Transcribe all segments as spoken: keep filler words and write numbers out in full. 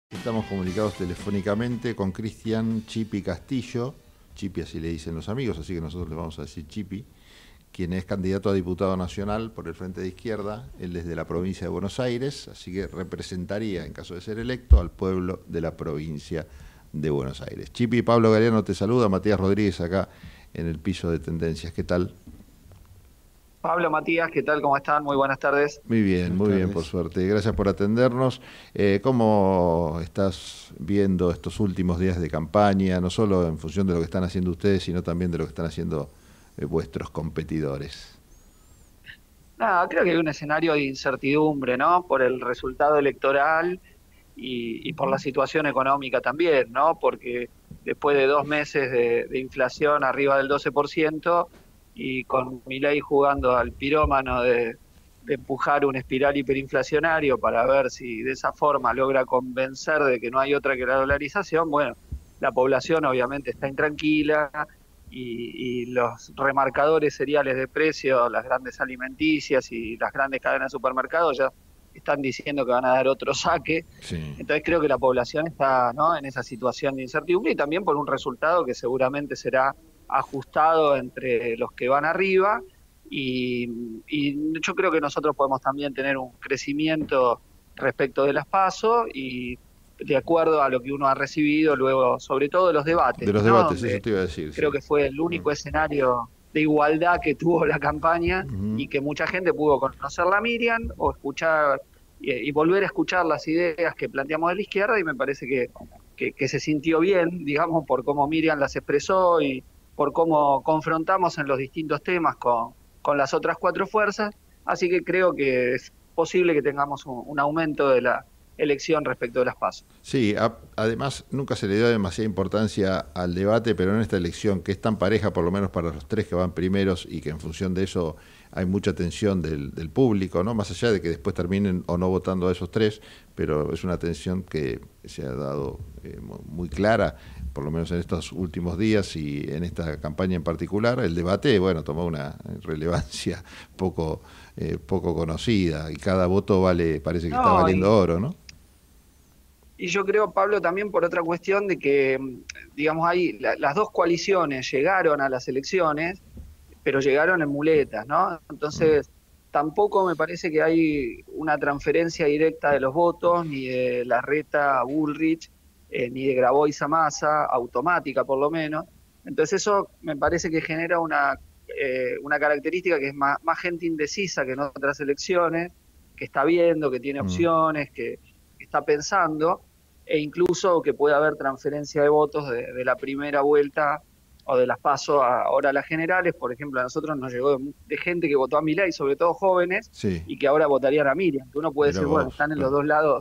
Estamos comunicados telefónicamente con Cristian Chipi Castillo, Chipi así le dicen los amigos, así que nosotros le vamos a decir Chipi, quien es candidato a diputado nacional por el Frente de Izquierda. Él es de la provincia de Buenos Aires, así que representaría, en caso de ser electo, al pueblo de la provincia de Buenos Aires. Chipi, Pablo Galeano te saluda, Matías Rodríguez acá en el piso de Tendencias. ¿Qué tal? Pablo, Matías, ¿qué tal? ¿Cómo están? Muy buenas tardes. Muy bien, Buenas muy bien, por tardes. suerte. Gracias por atendernos. Eh, ¿Cómo estás viendo estos últimos días de campaña, no solo en función de lo que están haciendo ustedes, sino también de lo que están haciendo eh, vuestros competidores? Nada, creo que hay un escenario de incertidumbre, ¿no? Por el resultado electoral y, y por la situación económica también, ¿no? Porque después de dos meses de, de inflación arriba del doce por ciento y con Milei jugando al pirómano de, de empujar un espiral hiperinflacionario para ver si de esa forma logra convencer de que no hay otra que la dolarización, bueno, la población obviamente está intranquila. Y, y los remarcadores seriales de precio, las grandes alimenticias y las grandes cadenas de supermercados ya están diciendo que van a dar otro saque. Sí. Entonces creo que la población está, ¿no?, en esa situación de incertidumbre y también por un resultado que seguramente será ajustado entre los que van arriba y, y yo creo que nosotros podemos también tener un crecimiento respecto de las PASO y de acuerdo a lo que uno ha recibido luego, sobre todo de los De debates, los ¿no?, debates, eso donde te iba a decir, creo sí. que fue el Mm. único escenario de igualdad que tuvo la campaña Ujú. y que mucha gente pudo conocer la Miriam o escuchar y, y volver a escuchar las ideas que planteamos de la izquierda y me parece que, que, que se sintió bien, digamos, por cómo Miriam las expresó y por cómo confrontamos en los distintos temas con, con las otras cuatro fuerzas. Así que creo que es posible que tengamos un, un aumento de la elección respecto de las PASO. Sí, a- además nunca se le dio demasiada importancia al debate, pero en esta elección, que es tan pareja, por lo menos para los tres que van primeros, y que en función de eso hay mucha atención del, del público, ¿no? Más allá de que después terminen o no votando a esos tres, pero es una atención que se ha dado eh, mu- muy clara, por lo menos en estos últimos días y en esta campaña en particular. El debate, bueno, tomó una relevancia poco, eh, poco conocida, y cada voto vale, parece que está No, valiendo y, oro, ¿no? Y yo creo, Pablo, también por otra cuestión de que, digamos, ahí la- las dos coaliciones llegaron a las elecciones, pero llegaron en muletas, ¿no? Mm. Entonces, tampoco me parece que hay una transferencia directa de los votos, ni de Larreta a Bullrich, eh, ni de Grabois a Massa, automática por lo menos. Entonces, eso me parece que genera una, eh, una característica que es más, más gente indecisa que en otras elecciones, que está viendo, que tiene Mm. opciones, que que está pensando e incluso que puede haber transferencia de votos de, de la primera vuelta o de las PASO a, ahora a las generales. Por ejemplo, a nosotros nos llegó de, de gente que votó a Milei, sobre todo jóvenes, Sí, y que ahora votarían a Miriam, que uno puede mira decir, bueno, vos, están en los claro. dos lados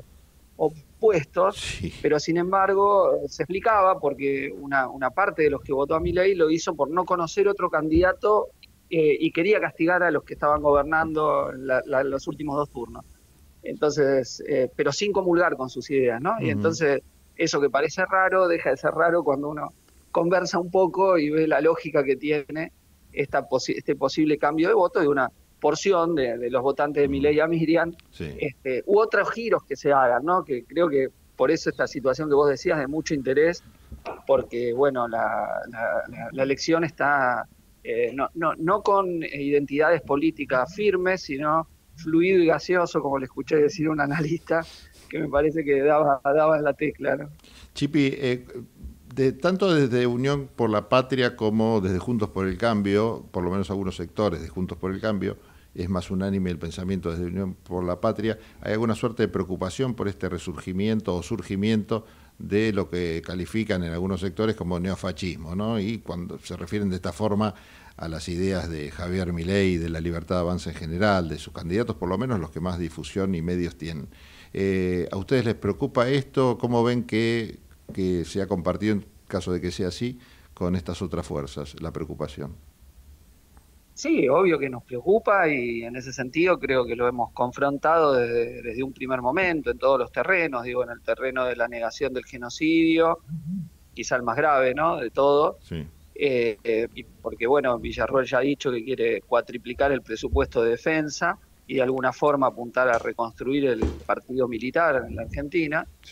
opuestos, Sí. pero sin embargo se explicaba porque una, una parte de los que votó a Milei lo hizo por no conocer otro candidato eh, y quería castigar a los que estaban gobernando la, la, los últimos dos turnos. Entonces, eh, pero sin comulgar con sus ideas, ¿no? Y Ujú. entonces, eso que parece raro, deja de ser raro cuando uno conversa un poco y ve la lógica que tiene esta posi este posible cambio de voto de una porción de, de los votantes de Mm. Milei a Miriam, Sí. este, u otros giros que se hagan, ¿no? Que creo que por eso esta situación que vos decías de mucho interés, porque, bueno, la, la, la, la elección está eh, no, no, no con identidades políticas firmes, sino fluido y gaseoso, como le escuché decir a un analista, que me parece que daba, daba en la tecla, ¿no? Chipi, eh, de, tanto desde Unión por la Patria como desde Juntos por el Cambio, por lo menos algunos sectores de Juntos por el Cambio, es más unánime el pensamiento desde Unión por la Patria, ¿hay alguna suerte de preocupación por este resurgimiento o surgimiento de lo que califican en algunos sectores como neofascismo, ¿no? Y cuando se refieren de esta forma a las ideas de Javier Milei, de la libertad de avance en general, de sus candidatos, por lo menos los que más difusión y medios tienen. Eh, ¿A ustedes les preocupa esto? ¿Cómo ven que, que se ha compartido, en caso de que sea así, con estas otras fuerzas, la preocupación? Sí, obvio que nos preocupa y en ese sentido creo que lo hemos confrontado desde, desde un primer momento en todos los terrenos, digo, en el terreno de la negación del genocidio, quizá el más grave, ¿no?, de todo. Sí. Eh, eh, porque bueno, Villarroel ya ha dicho que quiere cuatriplicar el presupuesto de defensa y de alguna forma apuntar a reconstruir el partido militar en la Argentina. Sí.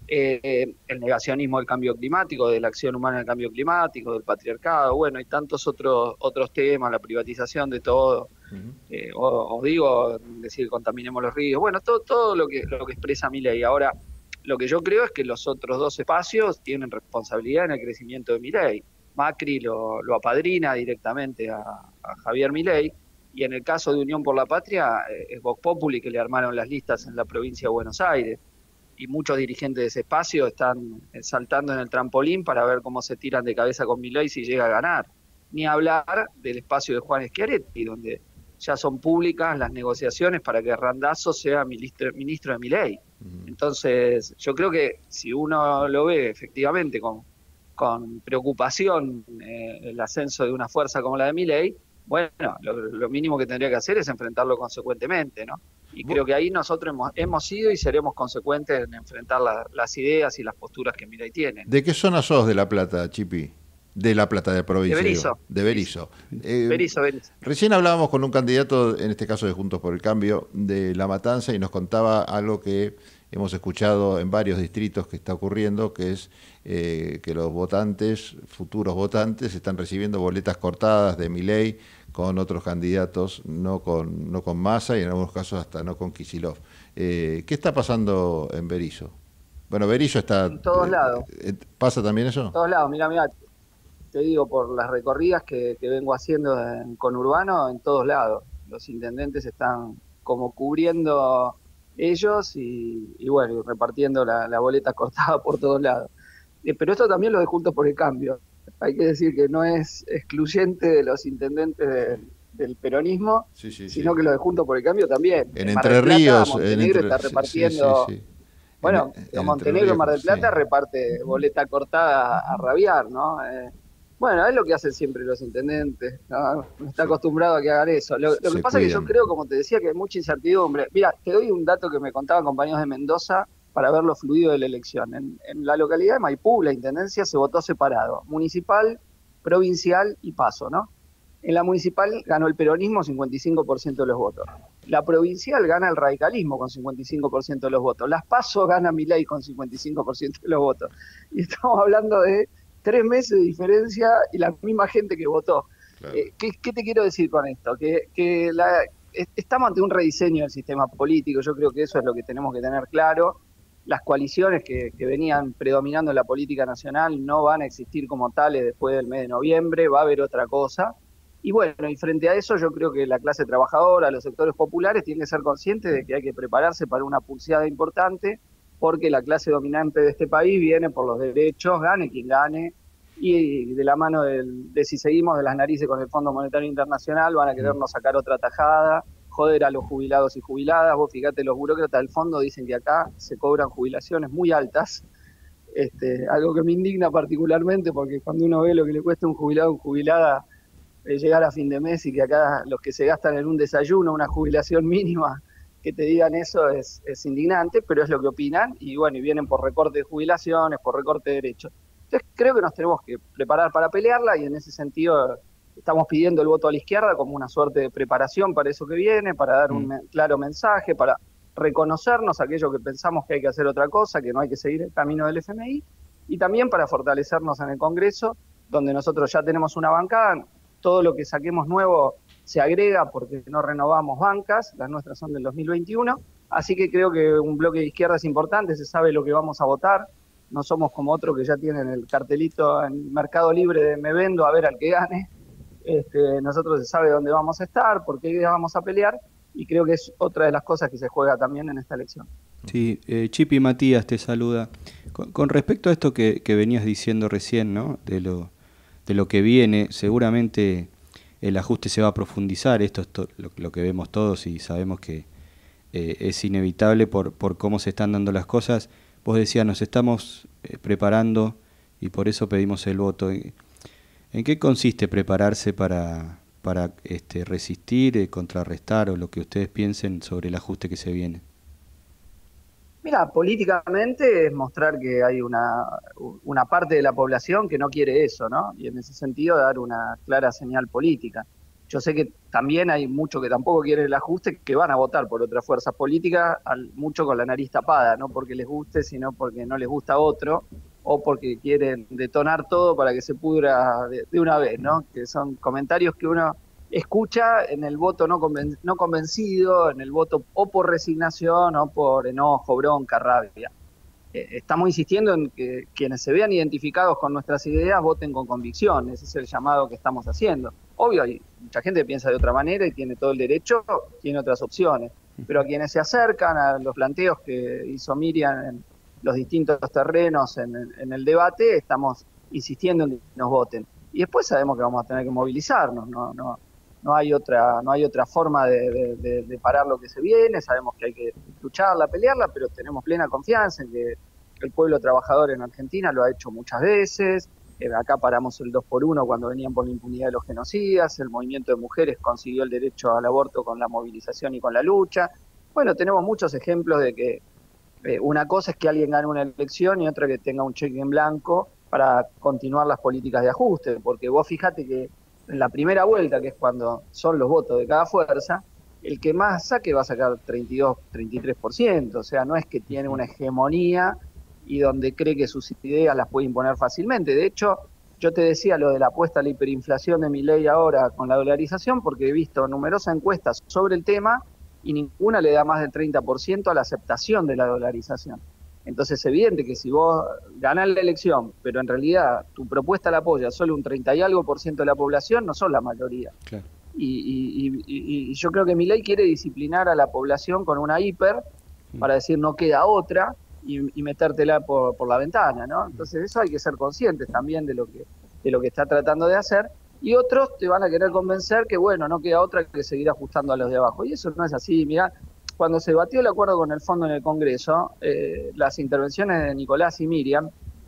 eh, el negacionismo del cambio climático, de la acción humana en el cambio climático, del patriarcado, bueno, y tantos otros otros temas, la privatización de todo, Ujú. eh, o, o digo, decir, contaminemos los ríos, bueno, todo, todo lo que, lo que expresa Milei. Ahora, lo que yo creo es que los otros dos espacios tienen responsabilidad en el crecimiento de Milei. Macri lo, lo apadrina directamente a, a Javier Milei, y en el caso de Unión por la Patria, eh, es Vox Populi que le armaron las listas en la provincia de Buenos Aires, y muchos dirigentes de ese espacio están eh, saltando en el trampolín para ver cómo se tiran de cabeza con Milei si llega a ganar. Ni hablar del espacio de Juan Schiaretti, donde ya son públicas las negociaciones para que Randazzo sea ministro, ministro de Milei. Ujú. Entonces, yo creo que si uno lo ve efectivamente con, con preocupación eh, el ascenso de una fuerza como la de Milei, bueno, lo, lo mínimo que tendría que hacer es enfrentarlo consecuentemente, ¿no? Y Vo- creo que ahí nosotros hemos, hemos sido y seremos consecuentes en enfrentar la, las ideas y las posturas que Milei tiene. ¿De qué zona sos de La Plata, Chipi? De La Plata, de De provincia, digo. Berizo, De Berizo, Berizo. Eh, Berizo, Berizo. Recién hablábamos con un candidato, en este caso de Juntos por el Cambio, de La Matanza, y nos contaba algo que hemos escuchado en varios distritos que está ocurriendo, que es eh, que los votantes, futuros votantes, están recibiendo boletas cortadas de Milei con otros candidatos, no con, no con Massa y en algunos casos hasta no con Kicillof. Eh, ¿Qué está pasando en Berizo? Bueno, Berizo está... En todos eh, lados, eh, ¿Pasa también en eso? todos lados. Mira, mira, te digo, por las recorridas que, que vengo haciendo en conurbano, en todos lados. Los intendentes están como cubriendo ellos y, y bueno, y repartiendo la, la boleta cortada por todos lados. Eh, pero esto también lo de Juntos por el Cambio. Hay que decir que no es excluyente de los intendentes del, del peronismo, Sí, sí, sino sí. que lo de Juntos por el Cambio también. En En Mar del Entre Plata, Ríos, en Montenegro entre, está sí, sí, sí, repartiendo, sí. En, bueno, en Entre Montenegro en Mar Ríos, del sí. Plata reparte boleta cortada a rabiar, ¿no? Eh, bueno, es lo que hacen siempre los intendentes, ¿no? No está Sí. acostumbrado a que hagan eso. Lo, lo que Se pasa es que yo cuidan. creo, como te decía, que hay mucha incertidumbre. Mira, te doy un dato que me contaban compañeros de Mendoza para ver lo fluido de la elección. En, en la localidad de Maipú, la intendencia se votó separado, municipal, provincial y paso, ¿no? En la municipal ganó el peronismo cincuenta y cinco por ciento de los votos. La provincial gana el radicalismo con cincuenta y cinco por ciento de los votos. Las PASO gana Milei con cincuenta y cinco por ciento de los votos. Y estamos hablando de tres meses de diferencia y la misma gente que votó. Claro. Eh, ¿qué, ¿Qué te quiero decir con esto? Que, que la, estamos ante un rediseño del sistema político. Yo creo que eso es lo que tenemos que tener claro. Las coaliciones que, que venían predominando en la política nacional no van a existir como tales después del mes de noviembre. Va a haber otra cosa. Y bueno, y frente a eso yo creo que la clase trabajadora, los sectores populares tienen que ser conscientes de que hay que prepararse para una pulseada importante, porque la clase dominante de este país viene por los derechos, gane quien gane, y de la mano del, de si seguimos de las narices con el Fondo Monetario Internacional van a querernos sacar otra tajada, joder a los jubilados y jubiladas. Vos fíjate, los burócratas del fondo dicen que acá se cobran jubilaciones muy altas, este, algo que me indigna particularmente, porque cuando uno ve lo que le cuesta a un jubilado o jubilada llegar a fin de mes y que acá los que se gastan en un desayuno, una jubilación mínima, que te digan eso es, es indignante, pero es lo que opinan y bueno, y vienen por recorte de jubilaciones, por recorte de derechos. Entonces creo que nos tenemos que preparar para pelearla y en ese sentido estamos pidiendo el voto a la izquierda como una suerte de preparación para eso que viene, para dar un mm. claro mensaje, para reconocernos aquello que pensamos que hay que hacer otra cosa, que no hay que seguir el camino del F M I, y también para fortalecernos en el Congreso, donde nosotros ya tenemos una bancada. Todo lo que saquemos nuevo se agrega porque no renovamos bancas, las nuestras son del dos mil veintiuno, así que creo que un bloque de izquierda es importante, se sabe lo que vamos a votar, no somos como otros que ya tienen el cartelito en Mercado Libre de me vendo a ver al que gane. Este, nosotros se sabe dónde vamos a estar, por qué vamos a pelear, y creo que es otra de las cosas que se juega también en esta elección. Sí, eh, Chipi Matías te saluda. Con, con respecto a esto que, que venías diciendo recién, ¿no? De lo de lo que viene, seguramente el ajuste se va a profundizar, esto es to- lo, lo que vemos todos y sabemos que eh, es inevitable por, por cómo se están dando las cosas. Vos decías, nos estamos eh, preparando y por eso pedimos el voto. ¿En qué consiste prepararse para, para este, resistir, eh, contrarrestar o lo que ustedes piensen sobre el ajuste que se viene? Mira, políticamente es mostrar que hay una, una parte de la población que no quiere eso, ¿no? Y en ese sentido dar una clara señal política. yo sé que también hay muchos que tampoco quieren el ajuste, que van a votar por otras fuerzas políticas, al, mucho con la nariz tapada, no porque les guste, sino porque no les gusta otro, o porque quieren detonar todo para que se pudra de, de una vez, ¿no? Que son comentarios que uno escucha en el voto no, conven, no convencido, en el voto o por resignación o por enojo, bronca, rabia. Eh, estamos insistiendo en que quienes se vean identificados con nuestras ideas voten con convicción, ese es el llamado que estamos haciendo. Obvio, hay mucha gente que piensa de otra manera y tiene todo el derecho, tiene otras opciones, pero a quienes se acercan a los planteos que hizo Miriam en los distintos terrenos en, en el debate, estamos insistiendo en que nos voten. Y después sabemos que vamos a tener que movilizarnos, no, no, no hay otra, no hay otra forma de, de, de, de parar lo que se viene, sabemos que hay que lucharla, pelearla, pero tenemos plena confianza en que el pueblo trabajador en Argentina lo ha hecho muchas veces. Eh, acá paramos el dos por uno cuando venían por la impunidad de los genocidas, el movimiento de mujeres consiguió el derecho al aborto con la movilización y con la lucha. Bueno, tenemos muchos ejemplos de que eh, una cosa es que alguien gane una elección y otra que tenga un cheque en blanco para continuar las políticas de ajuste, porque vos fijate que en la primera vuelta, que es cuando son los votos de cada fuerza, el que más saque va a sacar treinta y dos, treinta y tres por ciento, o sea, no es que tiene una hegemonía y donde cree que sus ideas las puede imponer fácilmente. De hecho, yo te decía lo de la apuesta a la hiperinflación de Milei ahora con la dolarización, porque he visto numerosas encuestas sobre el tema y ninguna le da más del treinta por ciento a la aceptación de la dolarización. Entonces es evidente que si vos ganás la elección, pero en realidad tu propuesta la apoya solo un treinta y algo por ciento de la población, no son la mayoría. Claro. Y, y, y, y yo creo que Milei quiere disciplinar a la población con una hiper para decir no queda otra y, y metértela por, por la ventana, ¿no? Entonces eso hay que ser conscientes también de lo que, de lo que está tratando de hacer. Y otros te van a querer convencer que, bueno, no queda otra que seguir ajustando a los de abajo. Y eso no es así. Mirá, cuando se batió el acuerdo con el fondo en el Congreso, eh, las intervenciones de Nicolás y Miriam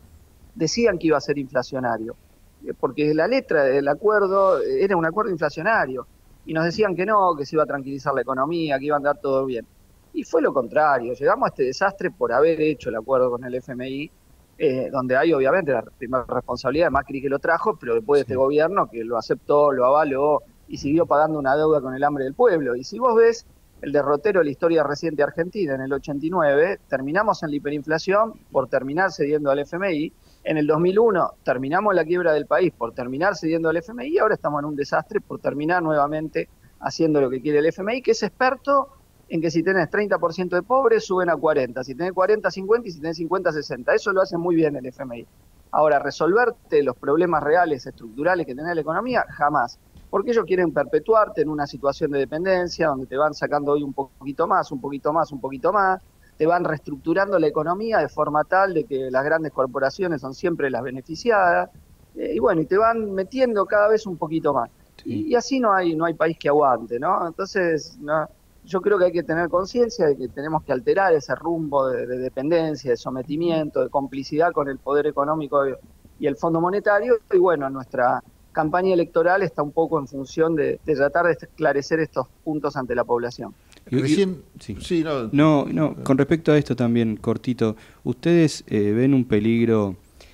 decían que iba a ser inflacionario, eh, porque la letra del acuerdo era un acuerdo inflacionario, y nos decían que no, que se iba a tranquilizar la economía, que iba a andar todo bien. Y fue lo contrario, llegamos a este desastre por haber hecho el acuerdo con el F M I, eh, donde hay obviamente la primera responsabilidad de Macri que lo trajo, pero después de sí. este gobierno que lo aceptó, lo avaló y siguió pagando una deuda con el hambre del pueblo. Y si vos ves el derrotero de la historia reciente argentina en el ochenta y nueve, terminamos en la hiperinflación por terminar cediendo al F M I, en el dos mil uno terminamos la quiebra del país por terminar cediendo al F M I y ahora estamos en un desastre por terminar nuevamente haciendo lo que quiere el F M I, que es experto en que si tenés treinta por ciento de pobres suben a cuarenta, si tenés cuarenta a cincuenta y si tenés cincuenta a sesenta, eso lo hace muy bien el F M I. Ahora, resolverte los problemas reales, estructurales que tenés en la economía, jamás. Porque ellos quieren perpetuarte en una situación de dependencia donde te van sacando hoy un poquito más, un poquito más, un poquito más, te van reestructurando la economía de forma tal de que las grandes corporaciones son siempre las beneficiadas, eh, y bueno, y te van metiendo cada vez un poquito más. Sí. Y, y así no hay, no hay país que aguante, ¿no? Entonces, no, yo creo que hay que tener conciencia de que tenemos que alterar ese rumbo de, de dependencia, de sometimiento, de complicidad con el poder económico y el Fondo Monetario, y bueno, nuestra campaña electoral está un poco en función de, de tratar de esclarecer estos puntos ante la población. Recién, sí. Sí, no, no, no, con respecto a esto también, cortito, ¿ustedes eh, ven un peligro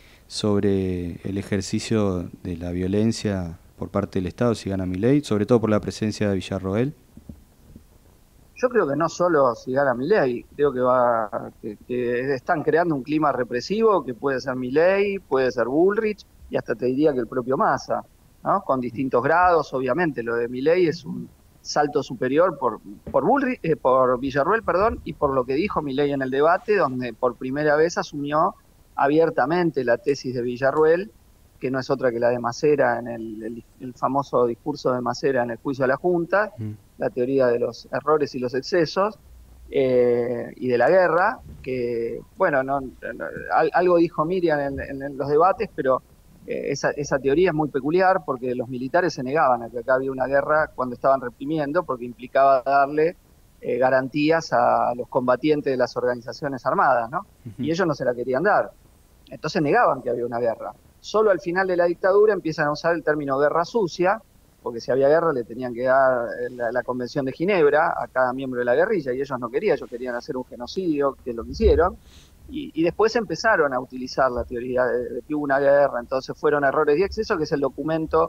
sobre el ejercicio de la violencia por parte del Estado si gana Milei, sobre todo por la presencia de Villarroel? Yo creo que no solo si gana Milei, creo que va que, que están creando un clima represivo que puede ser Milei, puede ser Bullrich y hasta te diría que el propio Massa, ¿no? Con distintos grados, obviamente. Lo de Milei es un salto superior por por Bullrich, eh, por Villarroel, perdón, y por lo que dijo Milei en el debate, donde por primera vez asumió abiertamente la tesis de Villarroel, que no es otra que la de Macera en el, el, el famoso discurso de Macera en el juicio a la Junta, mm. la teoría de los errores y los excesos, eh, y de la guerra, que, bueno, no, no, algo dijo Miriam en, en, en los debates, pero eh, esa, esa teoría es muy peculiar porque los militares se negaban a que acá había una guerra cuando estaban reprimiendo, porque implicaba darle eh, garantías a los combatientes de las organizaciones armadas, ¿no? Uh-huh. Y ellos no se la querían dar. Entonces negaban que había una guerra. Solo al final de la dictadura empiezan a usar el término guerra sucia, porque si había guerra le tenían que dar la, la Convención de Ginebra a cada miembro de la guerrilla, y ellos no querían, ellos querían hacer un genocidio, que es lo que hicieron, y, y después empezaron a utilizar la teoría de, de que hubo una guerra, entonces fueron errores y excesos, que es el documento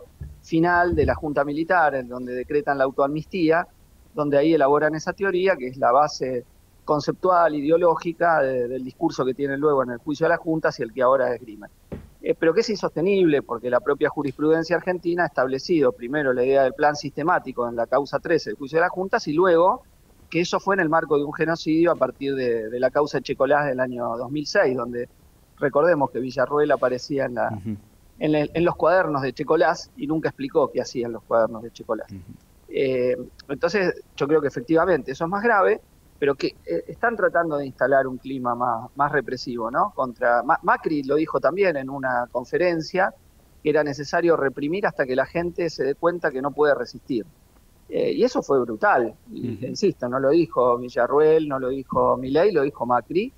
final de la Junta Militar, en donde decretan la autoamnistía, donde ahí elaboran esa teoría, que es la base conceptual, ideológica de, del discurso que tienen luego en el juicio de las juntas y el que ahora esgrimen. Eh, pero que es insostenible porque la propia jurisprudencia argentina ha establecido primero la idea del plan sistemático en la causa trece del juicio de las juntas y luego que eso fue en el marco de un genocidio a partir de, de la causa de Checolás del año dos mil seis, donde recordemos que Villarroel aparecía en, la, uh-huh. en, el, en los cuadernos de Checolás y nunca explicó qué hacía en los cuadernos de Checolás. Uh-huh. eh, entonces yo creo que efectivamente eso es más grave, pero que eh, están tratando de instalar un clima más, más represivo, ¿no? Contra Macri lo dijo también en una conferencia, que era necesario reprimir hasta que la gente se dé cuenta que no puede resistir. Eh, y eso fue brutal, y, uh-huh. insisto, no lo dijo Villarroel, no lo dijo Milei, lo dijo Macri.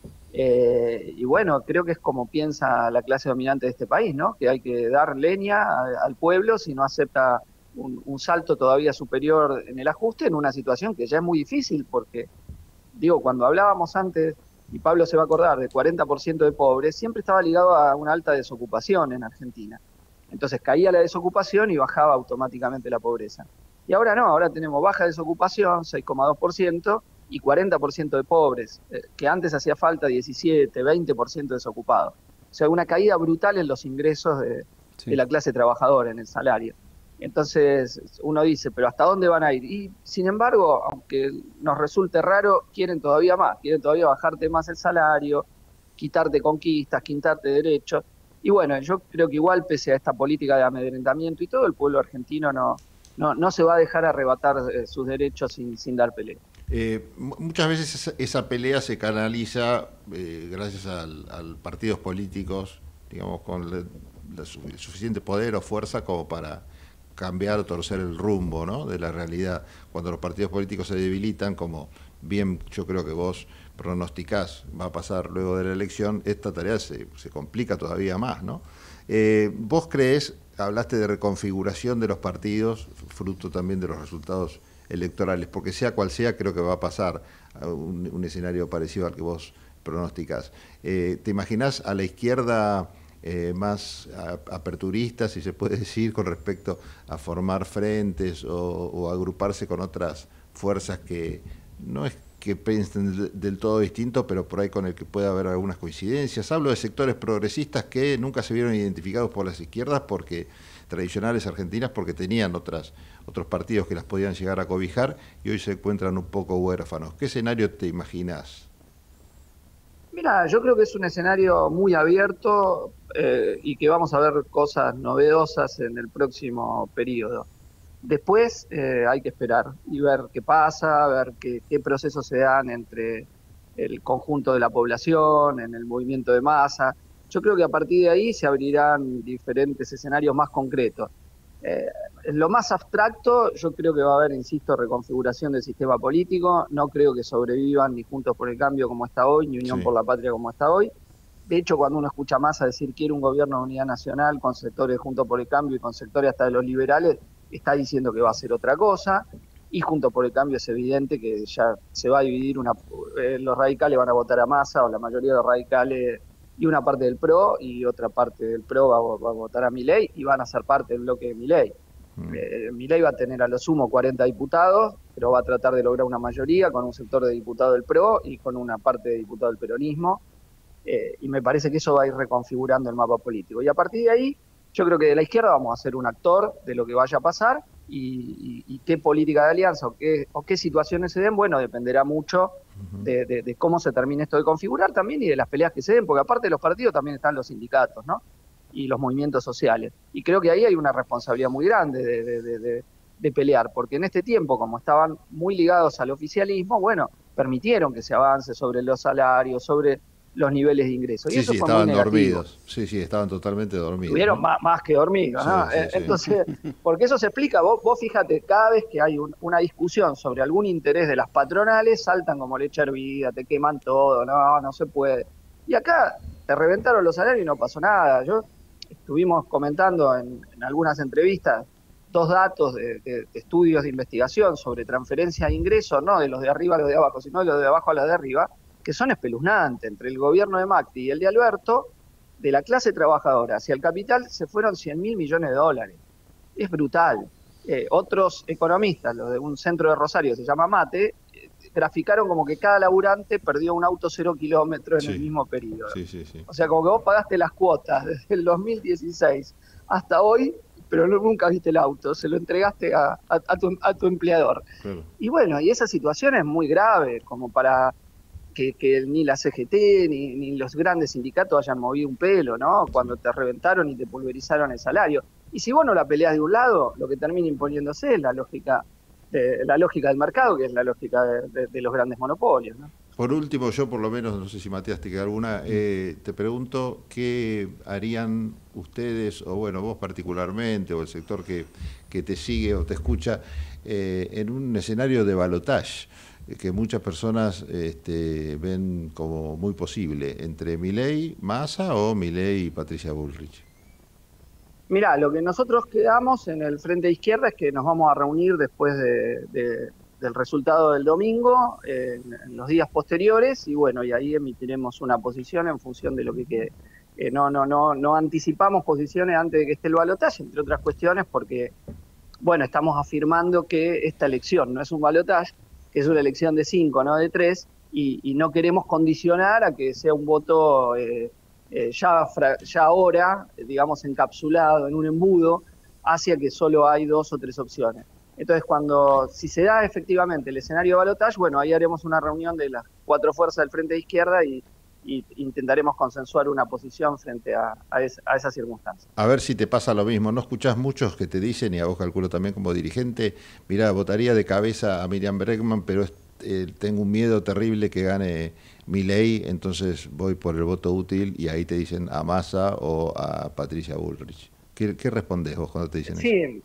Eh, y bueno, creo que es como piensa la clase dominante de este país, ¿no? Que hay que dar leña a, al pueblo si no acepta un, un salto todavía superior en el ajuste, en una situación que ya es muy difícil, porque, digo, cuando hablábamos antes, y Pablo se va a acordar, de cuarenta por ciento de pobres, siempre estaba ligado a una alta desocupación en Argentina. Entonces caía la desocupación y bajaba automáticamente la pobreza. Y ahora no, ahora tenemos baja desocupación, seis coma dos por ciento, y cuarenta por ciento de pobres, eh, que antes hacía falta diecisiete, veinte por ciento desocupados. O sea, una caída brutal en los ingresos de, sí. de la clase trabajadora, en el salario. Entonces uno dice, ¿pero hasta dónde van a ir? Y sin embargo, aunque nos resulte raro, quieren todavía más, quieren todavía bajarte más el salario, quitarte conquistas, quitarte derechos. Y bueno, yo creo que igual, pese a esta política de amedrentamiento y todo, el pueblo argentino no, no, no se va a dejar arrebatar eh, sus derechos sin, sin dar pelea. Eh, muchas veces esa, esa pelea se canaliza eh, gracias al, al partidos políticos, digamos, con le, la, el suficiente poder o fuerza como para cambiar o torcer el rumbo, ¿no?, de la realidad. Cuando los partidos políticos se debilitan, como bien yo creo que vos pronosticás va a pasar luego de la elección, esta tarea se, se complica todavía más, ¿no? Eh, ¿Vos creés, hablaste de reconfiguración de los partidos, fruto también de los resultados electorales, porque sea cual sea, creo que va a pasar a un, un escenario parecido al que vos pronosticás? Eh, ¿Te imaginás a la izquierda eh, más a, aperturista, si se puede decir, con respecto a formar frentes o, o agruparse con otras fuerzas que no es que piensen del todo distinto, pero por ahí con el que puede haber algunas coincidencias? Hablo de sectores progresistas que nunca se vieron identificados por las izquierdas porque tradicionales argentinas, porque tenían otras otros partidos que las podían llegar a cobijar y hoy se encuentran un poco huérfanos. ¿Qué escenario te imaginás? Mira, yo creo que es un escenario muy abierto eh, y que vamos a ver cosas novedosas en el próximo periodo. Después eh, hay que esperar y ver qué pasa, ver qué, qué procesos se dan entre el conjunto de la población, en el movimiento de masa. Yo creo que a partir de ahí se abrirán diferentes escenarios más concretos. Eh, en lo más abstracto, yo creo que va a haber, insisto, reconfiguración del sistema político. No creo que sobrevivan ni Juntos por el Cambio como está hoy, ni Unión sí. por la Patria como está hoy. De hecho, cuando uno escucha más a decir quiere un gobierno de unidad nacional con sectores Juntos por el Cambio y con sectores hasta de los liberales, está diciendo que va a hacer otra cosa. Y Juntos por el Cambio es evidente que ya se va a dividir, una, eh, los radicales van a votar a Massa, o la mayoría de los radicales, y una parte del P R O, y otra parte del P R O va, va a votar a Milei, y van a ser parte del bloque de Milei. Mm. Eh, Milei va a tener a lo sumo cuarenta diputados, pero va a tratar de lograr una mayoría con un sector de diputados del P R O y con una parte de diputados del peronismo, eh, y me parece que eso va a ir reconfigurando el mapa político. Y a partir de ahí, yo creo que de la izquierda vamos a ser un actor de lo que vaya a pasar, y, y, y qué política de alianza o qué, o qué situaciones se den, bueno, dependerá mucho de, de, de cómo se termine esto de configurar también y de las peleas que se den, porque aparte de los partidos también están los sindicatos, ¿no?, y los movimientos sociales. Y creo que ahí hay una responsabilidad muy grande de, de, de, de, de pelear, porque en este tiempo, como estaban muy ligados al oficialismo, bueno, permitieron que se avance sobre los salarios, sobre los niveles de ingresos. Sí, y eso sí, fue estaban muy dormidos. Sí, sí, estaban totalmente dormidos. Estuvieron ¿no? más, más que dormidos, sí, ¿no? Sí, eh, sí. Entonces, porque eso se explica, vos, vos fíjate, cada vez que hay un, una discusión sobre algún interés de las patronales, saltan como leche hervida, te queman todo, no, no se puede. Y acá te reventaron los salarios y no pasó nada. Yo estuvimos comentando en, en algunas entrevistas dos datos de, de, de estudios de investigación sobre transferencia de ingresos, no de los de arriba a los de abajo, sino de los de abajo a los de arriba, que son espeluznantes. Entre el gobierno de Macri y el de Alberto, de la clase trabajadora hacia el capital se fueron cien mil millones de dólares. es brutal. Eh, otros economistas, los de un centro de Rosario que se llama Mate, eh, graficaron como que cada laburante perdió un auto cero kilómetros en Sí. el mismo periodo. Sí, sí, sí. O sea, como que vos pagaste las cuotas desde el dos mil dieciséis hasta hoy, pero no, nunca viste el auto, se lo entregaste a, a, a, tu, a tu empleador. Claro. Y bueno, y esa situación es muy grave, como para que, que ni la C G T ni, ni los grandes sindicatos hayan movido un pelo, ¿no? Cuando te reventaron y te pulverizaron el salario. Y si vos no la peleás de un lado, lo que termina imponiéndose es la lógica, de, la lógica del mercado, que es la lógica de, de, de los grandes monopolios, ¿no? Por último, yo por lo menos, no sé si Matías te queda alguna, eh, te pregunto qué harían ustedes, o bueno, vos particularmente, o el sector que, que te sigue o te escucha, eh, en un escenario de balotaje, que muchas personas este, ven como muy posible, entre Milei, Massa o Milei y Patricia Bullrich. Mirá, lo que nosotros quedamos en el Frente de Izquierda es que nos vamos a reunir después de, de, del resultado del domingo, eh, en los días posteriores, y bueno, y ahí emitiremos una posición en función de lo que quede. Eh, no, no, no, no anticipamos posiciones antes de que esté el balotaje, entre otras cuestiones, porque, bueno, estamos afirmando que esta elección no es un balotaje, que es una elección de cinco, no de tres, y, y no queremos condicionar a que sea un voto... Eh, Eh, ya, ya ahora, digamos, encapsulado en un embudo, hacia que solo hay dos o tres opciones. Entonces, cuando, si se da efectivamente el escenario de balotaje, bueno, ahí haremos una reunión de las cuatro fuerzas del Frente de Izquierda y, y intentaremos consensuar una posición frente a, a, es, a esas circunstancias. A ver si te pasa lo mismo. ¿No escuchás muchos que te dicen, y a vos calculo también como dirigente, mirá, votaría de cabeza a Miriam Bregman, pero es, eh, tengo un miedo terrible que gane Milei, entonces voy por el voto útil, y ahí te dicen a Massa o a Patricia Bullrich? ¿Qué, qué respondés vos cuando te dicen sí. eso?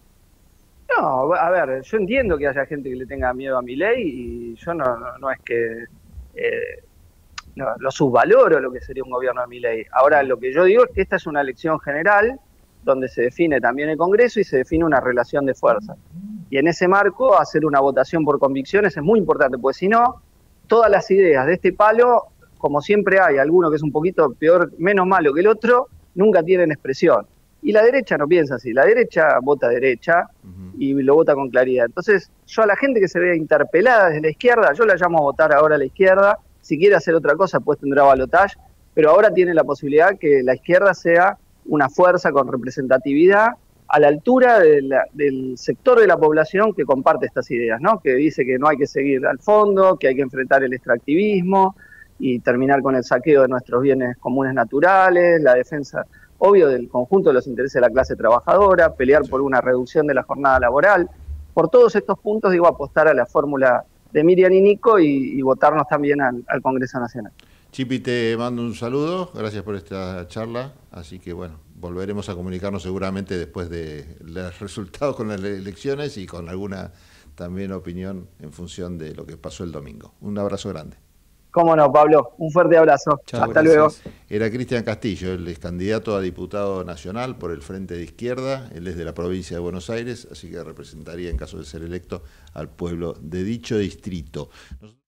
No, a ver, yo entiendo que haya gente que le tenga miedo a Milei y yo no, no, no es que eh, no, lo subvaloro lo que sería un gobierno de Milei. Ahora, lo que yo digo es que esta es una elección general donde se define también el Congreso y se define una relación de fuerzas. Y en ese marco, hacer una votación por convicciones es muy importante, porque si no, todas las ideas de este palo, como siempre hay alguno que es un poquito peor, menos malo que el otro, nunca tienen expresión. Y la derecha no piensa así, la derecha vota derecha uh-huh. y lo vota con claridad. Entonces, yo a la gente que se vea interpelada desde la izquierda, yo la llamo a votar ahora a la izquierda. Si quiere hacer otra cosa, pues tendrá balotaje, pero ahora tiene la posibilidad que la izquierda sea una fuerza con representatividad a la altura de la, del sector de la población que comparte estas ideas, ¿no? Que dice que no hay que seguir al fondo, que hay que enfrentar el extractivismo y terminar con el saqueo de nuestros bienes comunes naturales, la defensa, obvio, del conjunto de los intereses de la clase trabajadora, pelear por una reducción de la jornada laboral. Por todos estos puntos, digo, apostar a la fórmula de Miriam y Nico y, y votarnos también al, al Congreso Nacional. Chipi, te mando un saludo, gracias por esta charla, así que bueno, volveremos a comunicarnos seguramente después de los resultados con las elecciones y con alguna también opinión en función de lo que pasó el domingo. Un abrazo grande. Cómo no, Pablo, un fuerte abrazo. Chao, hasta gracias. luego. Era Cristian Castillo, el ex candidato a diputado nacional por el Frente de Izquierda, él es de la provincia de Buenos Aires, así que representaría en caso de ser electo al pueblo de dicho distrito. Nosotros